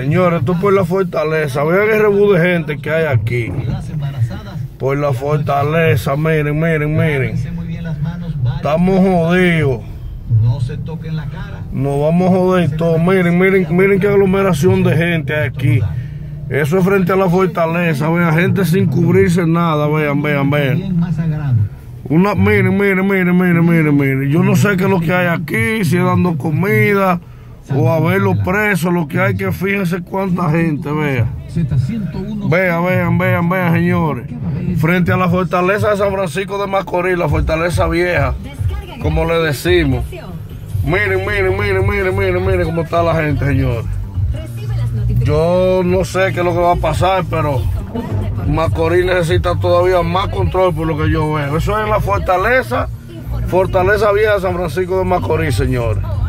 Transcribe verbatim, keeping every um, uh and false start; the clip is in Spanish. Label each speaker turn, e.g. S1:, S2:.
S1: Señores, esto por la fortaleza. Vean el rebú de gente que hay aquí. Por la fortaleza, miren, miren, miren. Estamos jodidos.
S2: No se toquen la cara.
S1: Nos vamos a joder todo. Miren, miren, miren qué aglomeración de gente hay aquí. Eso es frente a la fortaleza. Vean, gente sin cubrirse nada. Vean, vean, vean. Una, miren, miren, miren, miren, miren, miren. Yo no sé qué es lo que hay aquí, si es dando comida o a ver los presos, lo que hay que fíjense cuánta gente, vean. Vean, vean, vean, vean, señores. Frente a la fortaleza de San Francisco de Macorís, la fortaleza vieja, como le decimos. Miren, miren, miren, miren, miren, miren cómo está la gente, señores. Yo no sé qué es lo que va a pasar, pero Macorís necesita todavía más control por lo que yo veo. Eso es la fortaleza, fortaleza vieja de San Francisco de Macorís, señores.